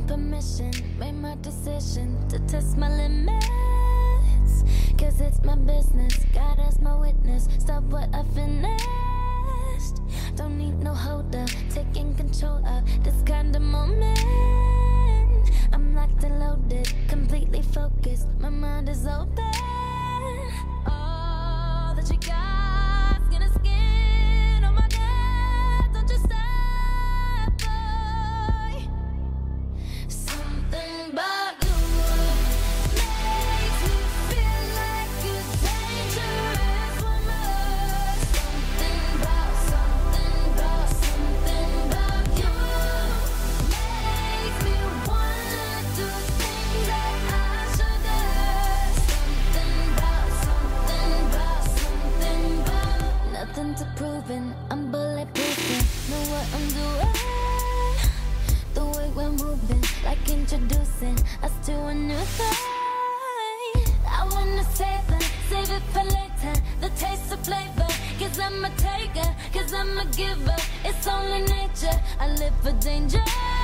permission, made my decision to test my limits. Cause it's my business, God as my witness. Stop what I finished. Don't need no holder, taking control of this kind of moment. I'm locked and loaded, completely focused, my mind is open. All that you got, skin to skin, oh my God, don't you stop, boy. Something about you makes me feel like a dangerous woman. Something about you makes me wanna do things that I shouldn't. Something about nothing to proving, I'm bulletproofing, know what I'm doing. The way we're moving, like introducing us to a new thing. I wanna save it for later, the taste of flavor. Cause I'm a taker, cause I'm a giver, it's only nature, I live for danger.